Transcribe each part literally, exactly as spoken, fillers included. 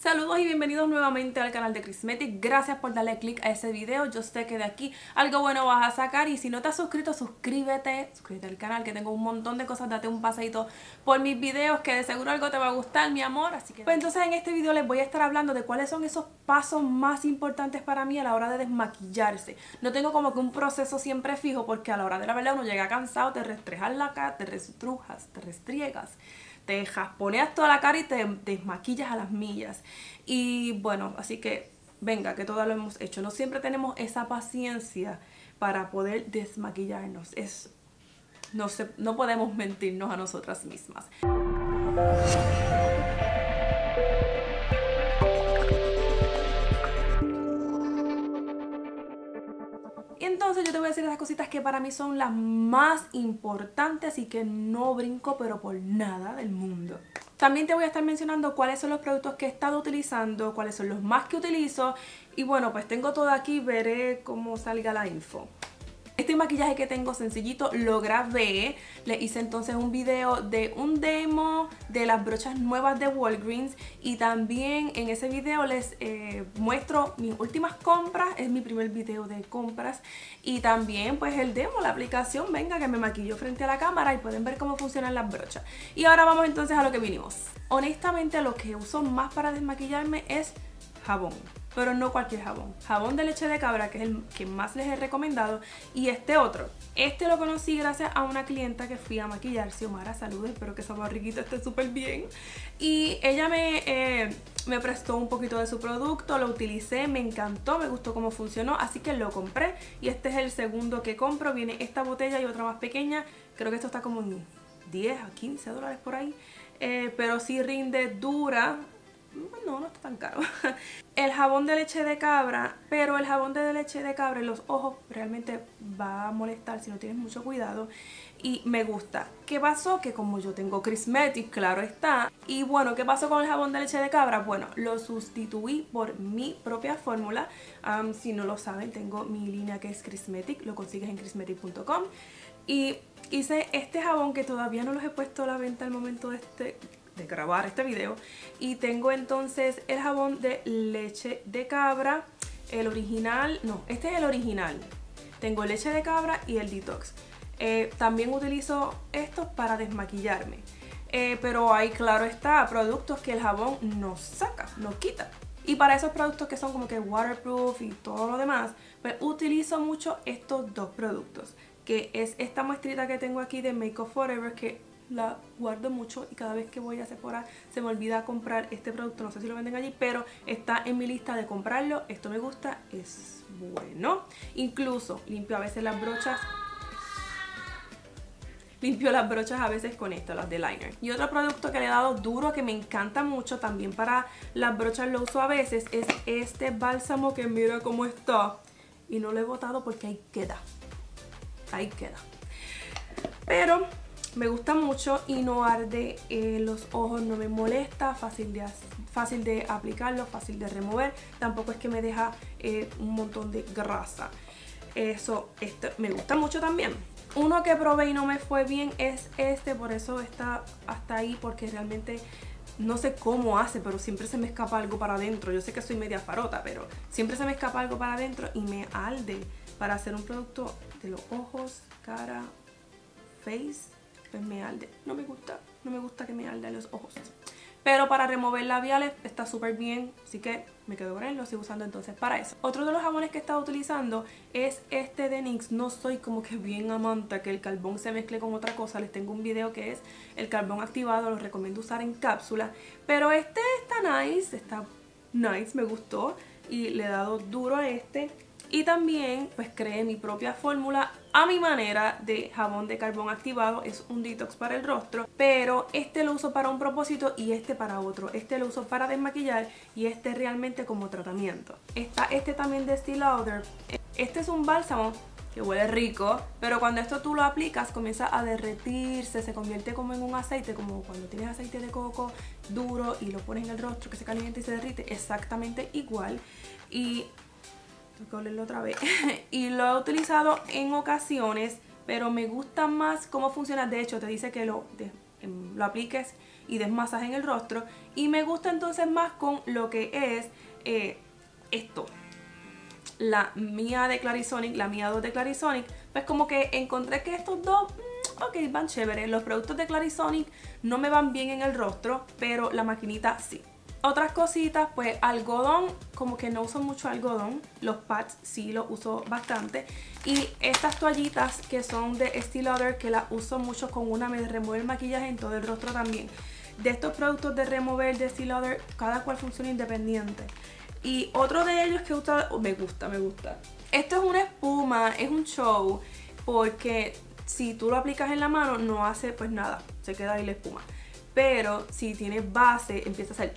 Saludos y bienvenidos nuevamente al canal de Chrismetic. Gracias por darle click a ese video. Yo sé que de aquí algo bueno vas a sacar. Y si no te has suscrito, suscríbete. Suscríbete al canal, que tengo un montón de cosas. Date un paseito por mis videos, que de seguro algo te va a gustar, mi amor. Así que pues entonces en este video les voy a estar hablando de cuáles son esos pasos más importantes para mí a la hora de desmaquillarse. No tengo como que un proceso siempre fijo, porque a la hora de la verdad uno llega cansado, te restrejas la cara, te restrujas, te restriegas, te jasponeas toda la cara y te desmaquillas a las millas. Y bueno, así que venga, que todo lo hemos hecho. No siempre tenemos esa paciencia para poder desmaquillarnos. Es, no, se, no podemos mentirnos a nosotras mismas. Entonces yo te voy a decir esas cositas que para mí son las más importantes y que no brinco pero por nada del mundo. También te voy a estar mencionando cuáles son los productos que he estado utilizando, cuáles son los más que utilizo. Y bueno, pues tengo todo aquí, veré cómo salga la info. Este maquillaje que tengo sencillito lo grabé, le hice entonces un video de un demo de las brochas nuevas de Walgreens y también en ese video les eh, muestro mis últimas compras, es mi primer video de compras y también pues el demo, la aplicación, venga que me maquillo frente a la cámara y pueden ver cómo funcionan las brochas. Y ahora vamos entonces a lo que vinimos. Honestamente lo que uso más para desmaquillarme es jabón. Pero no cualquier jabón. Jabón de leche de cabra, que es el que más les he recomendado. Y este otro. Este lo conocí gracias a una clienta que fui a maquillar. Xiomara, saludos, espero que esa barriguita esté súper bien. Y ella me, eh, me prestó un poquito de su producto, lo utilicé, me encantó, me gustó cómo funcionó, así que lo compré. Y este es el segundo que compro. Viene esta botella y otra más pequeña. Creo que esto está como en diez a quince dólares por ahí. Eh, pero sí rinde, dura. No, no está tan caro. El jabón de leche de cabra, pero el jabón de leche de cabra en los ojos realmente va a molestar si no tienes mucho cuidado. Y me gusta. ¿Qué pasó? Que como yo tengo Chrismetic, claro está. Y bueno, ¿qué pasó con el jabón de leche de cabra? Bueno, lo sustituí por mi propia fórmula. Um, si no lo saben, tengo mi línea que es Chrismetic. Lo consigues en chrismetic punto com. Y hice este jabón que todavía no los he puesto a la venta al momento de este... de grabar este video. Y tengo entonces el jabón de leche de cabra, el original, no, este es el original. Tengo leche de cabra y el detox. Eh, también utilizo estos para desmaquillarme. Eh, pero ahí claro está, productos que el jabón no saca, no quita. Y para esos productos que son como que waterproof y todo lo demás, pues utilizo mucho estos dos productos. Que es esta muestrita que tengo aquí de Make Up Forever, que la guardo mucho y cada vez que voy a Sephora se me olvida comprar este producto. No sé si lo venden allí, pero está en mi lista de comprarlo. Esto me gusta, es bueno. Incluso limpio a veces las brochas. Limpio las brochas a veces con esto, las de liner. Y otro producto que le he dado duro, que me encanta mucho, también para las brochas lo uso a veces, es este bálsamo que mira cómo está. Y no lo he botado porque ahí queda. Ahí queda. Pero... me gusta mucho y no arde eh, los ojos, no me molesta, fácil de, fácil de aplicarlo, fácil de remover. Tampoco es que me deja eh, un montón de grasa. Eso este, me gusta mucho también. Uno que probé y no me fue bien es este, por eso está hasta ahí, porque realmente no sé cómo hace, pero siempre se me escapa algo para adentro. Yo sé que soy media farota, pero siempre se me escapa algo para adentro y me arde para hacer un producto de los ojos, cara, face. Pues me arde, no me gusta, no me gusta que me arde los ojos. Pero para remover labiales está súper bien, así que me quedo con él, lo estoy usando entonces para eso. Otro de los jabones que he estado utilizando es este de NYX. No soy como que bien amante que el carbón se mezcle con otra cosa. Les tengo un video que es el carbón activado, lo recomiendo usar en cápsula. Pero este está nice, está nice, me gustó y le he dado duro a este. Y también pues creé mi propia fórmula a mi manera de jabón de carbón activado. Es un detox para el rostro, pero este lo uso para un propósito y este para otro. Este lo uso para desmaquillar y este realmente como tratamiento. Está este también de Estée Lauder. Este es un bálsamo que huele rico, pero cuando esto tú lo aplicas comienza a derretirse, se convierte como en un aceite, como cuando tienes aceite de coco duro y lo pones en el rostro que se calienta y se derrite, exactamente igual. Y tengo que olerlo otra vez. Y lo he utilizado en ocasiones, pero me gusta más cómo funciona. De hecho, te dice que lo, de, lo apliques y des masaje en el rostro. Y me gusta entonces más con lo que es eh, esto, la mía de Clarisonic, la mía dos de Clarisonic. Pues como que encontré que estos dos, mmm, ok, van chévere. Los productos de Clarisonic no me van bien en el rostro, pero la maquinita sí. Otras cositas, pues algodón, como que no uso mucho algodón. Los pads sí los uso bastante. Y estas toallitas que son de Estée Lauder, que las uso mucho con una, me remueve el maquillaje en todo el rostro también. De estos productos de remover de Estée Lauder, cada cual funciona independiente. Y otro de ellos que gusta, oh, me gusta, me gusta. Esto es una espuma, es un show, porque si tú lo aplicas en la mano no hace pues nada, se queda ahí la espuma. Pero si tienes base, empieza a hacer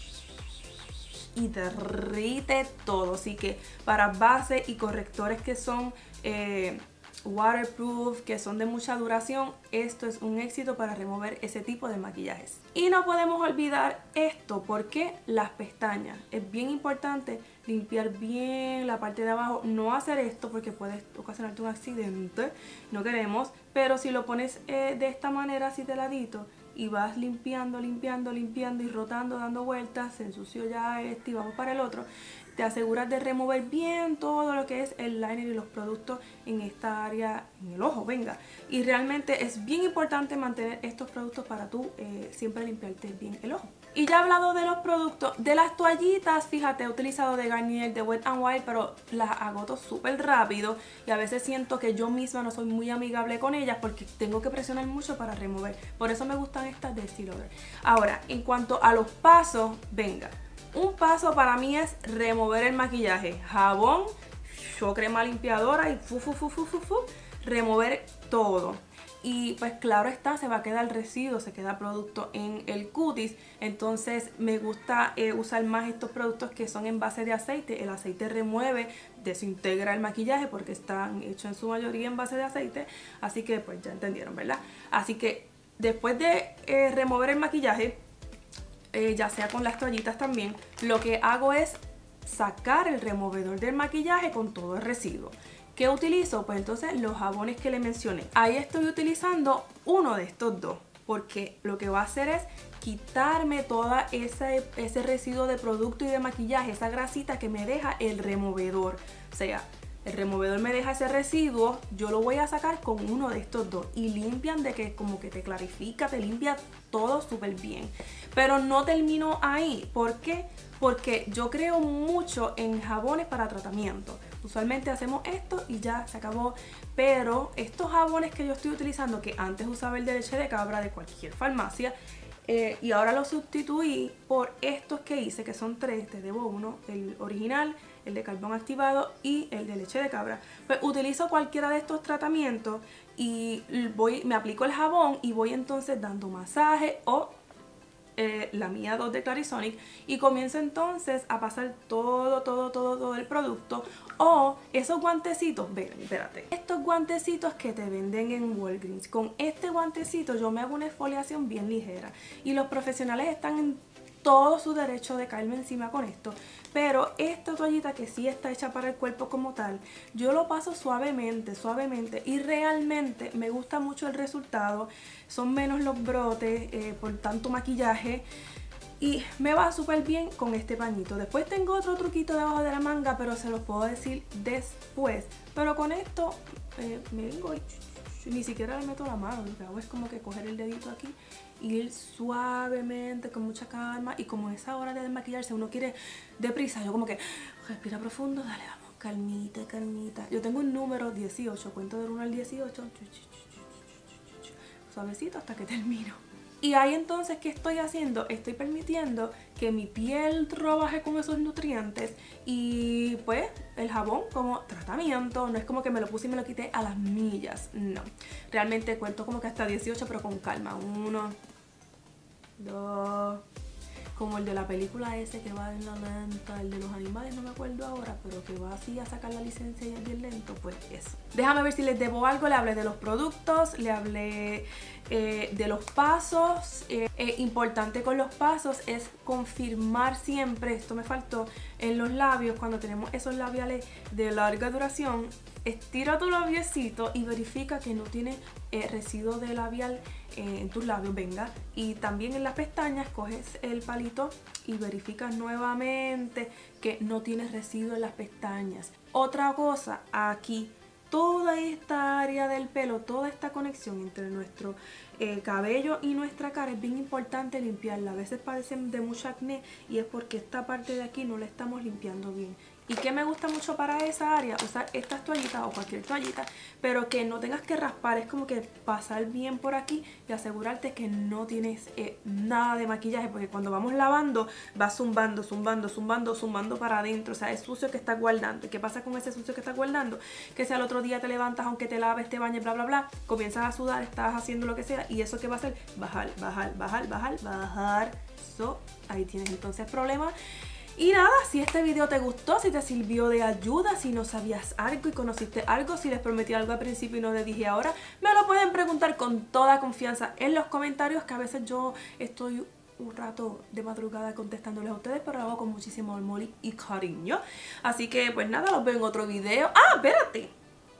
y derrite todo. Así que para base y correctores que son eh, waterproof, que son de mucha duración, esto es un éxito para remover ese tipo de maquillajes. Y no podemos olvidar esto, porque las pestañas, es bien importante limpiar bien la parte de abajo. No hacer esto porque puedes ocasionarte un accidente, no queremos, pero si lo pones eh, de esta manera, así de ladito, y vas limpiando, limpiando, limpiando y rotando, dando vueltas, se ensució ya este y vamos para el otro, te aseguras de remover bien todo lo que es el liner y los productos en esta área, en el ojo, venga. Y realmente es bien importante mantener estos productos para tú eh, siempre limpiarte bien el ojo. Y ya he hablado de los productos, de las toallitas, fíjate, he utilizado de Garnier, de Wet n Wild, pero las agoto súper rápido y a veces siento que yo misma no soy muy amigable con ellas porque tengo que presionar mucho para remover. Por eso me gustan estas de Estée Lauder. Ahora, en cuanto a los pasos, venga. Un paso para mí es remover el maquillaje. Jabón, yo crema limpiadora y fu, fu, fu, fu, fu, fu, remover todo. Y pues claro está, se va a quedar residuo, se queda producto en el cutis. Entonces me gusta eh, usar más estos productos que son en base de aceite. El aceite remueve, desintegra el maquillaje porque están hechos en su mayoría en base de aceite. Así que pues ya entendieron, ¿verdad? Así que después de eh, remover el maquillaje, eh, ya sea con las toallitas también, lo que hago es sacar el removedor del maquillaje con todo el residuo. ¿Qué utilizo? Pues entonces los jabones que le mencioné. Ahí estoy utilizando uno de estos dos, porque lo que va a hacer es quitarme toda ese, ese residuo de producto y de maquillaje, esa grasita que me deja el removedor. O sea, el removedor me deja ese residuo, yo lo voy a sacar con uno de estos dos. Y limpian de que como que te clarifica, te limpia todo súper bien. Pero no termino ahí. ¿Por qué? Porque yo creo mucho en jabones para tratamiento. Usualmente hacemos esto y ya se acabó. Pero estos jabones que yo estoy utilizando, que antes usaba el de leche de cabra de cualquier farmacia, eh, y ahora lo sustituí por estos que hice, que son tres, te debo uno, el original, el de carbón activado y el de leche de cabra. Pues utilizo cualquiera de estos tratamientos y voy, me aplico el jabón y voy entonces dando masaje o Eh, la mía dos de Clarisonic y comienzo entonces a pasar todo, todo, todo, todo el producto. O esos guantecitos, ven, espérate, estos guantecitos que te venden en Walgreens. Con este guantecito yo me hago una exfoliación bien ligera y los profesionales están en todo su derecho de caerme encima con esto, pero esta toallita que sí está hecha para el cuerpo como tal, yo lo paso suavemente, suavemente y realmente me gusta mucho el resultado. Son menos los brotes eh, por tanto maquillaje y me va súper bien con este pañito. Después tengo otro truquito debajo de la manga, pero se los puedo decir después. Pero con esto eh, me vengo y ni siquiera le meto la mano, lo que hago es como que coger el dedito aquí y ir suavemente, con mucha calma. Y como es esa hora de desmaquillarse, uno quiere deprisa, yo como que respira profundo, dale, vamos, calmita, calmita. Yo tengo un número dieciocho, cuento del uno al dieciocho, suavecito hasta que termino. Y ahí entonces, ¿qué estoy haciendo? Estoy permitiendo que mi piel trabaje con esos nutrientes y pues el jabón como tratamiento. No es como que me lo puse y me lo quité a las millas, no. Realmente cuento como que hasta dieciocho, pero con calma. Uno, dos, como el de la película ese que va en la lenta, el de los animales, no me acuerdo ahora, pero que va así a sacar la licencia y es bien lento, pues eso. Déjame ver si les debo algo. Le hablé de los productos, le hablé eh, de los pasos. Eh, eh, importante con los pasos es confirmar siempre, esto me faltó, en los labios, cuando tenemos esos labiales de larga duración, estira tu labiecito y verifica que no tiene eh, residuo de labial eh, en tus labios, venga. Y también en las pestañas coges el palito y verificas nuevamente que no tienes residuo en las pestañas. Otra cosa, aquí toda esta área del pelo, toda esta conexión entre nuestro eh, cabello y nuestra cara es bien importante limpiarla. A veces padecen de mucho acné y es porque esta parte de aquí no la estamos limpiando bien. ¿Y qué me gusta mucho para esa área? Usar estas toallitas o cualquier toallita, pero que no tengas que raspar, es como que pasar bien por aquí y asegurarte que no tienes eh, nada de maquillaje, porque cuando vamos lavando va zumbando, zumbando, zumbando, zumbando para adentro, o sea, es sucio que estás guardando. ¿Y qué pasa con ese sucio que estás guardando? Que si al otro día te levantas, aunque te laves, te bañes, bla, bla, bla, comienzas a sudar, estás haciendo lo que sea, y eso ¿qué va a hacer? Bajar, bajar, bajar, bajar, bajar. So, ahí tienes entonces problemas. Y nada, si este video te gustó, si te sirvió de ayuda, si no sabías algo y conociste algo, si les prometí algo al principio y no les dije ahora, me lo pueden preguntar con toda confianza en los comentarios, que a veces yo estoy un rato de madrugada contestándoles a ustedes, pero lo hago con muchísimo amor y cariño. Así que pues nada, los veo en otro video. ¡Ah, espérate!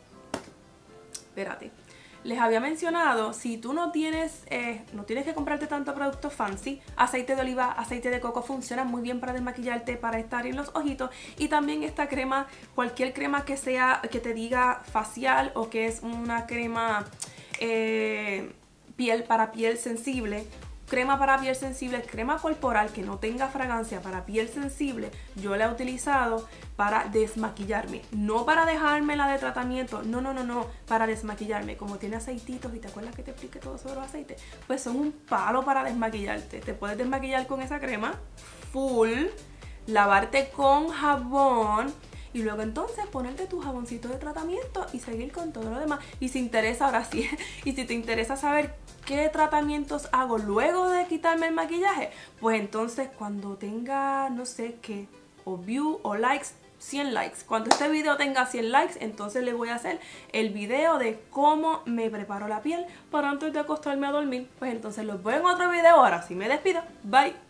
Espérate. Les había mencionado, si tú no tienes, eh, no tienes que comprarte tanto producto fancy, aceite de oliva, aceite de coco funciona muy bien para desmaquillarte, para estar en los ojitos. Y también esta crema, cualquier crema que sea, que te diga facial o que es una crema eh, piel para piel sensible. Crema para piel sensible, crema corporal que no tenga fragancia para piel sensible, yo la he utilizado para desmaquillarme, no para dejármela de tratamiento, no, no, no, no, para desmaquillarme. Como tiene aceititos, y te acuerdas que te expliqué todo sobre los aceites, pues son un palo para desmaquillarte. Te puedes desmaquillar con esa crema full, lavarte con jabón y luego entonces ponerte tu jaboncito de tratamiento y seguir con todo lo demás. Y si interesa, ahora sí, y si te interesa saber qué tratamientos hago luego de quitarme el maquillaje, pues entonces cuando tenga, no sé qué, o view o likes, cien likes, cuando este video tenga cien likes, entonces le voy a hacer el video de cómo me preparo la piel para antes de acostarme a dormir. Pues entonces los veo en otro video. Ahora sí me despido, bye.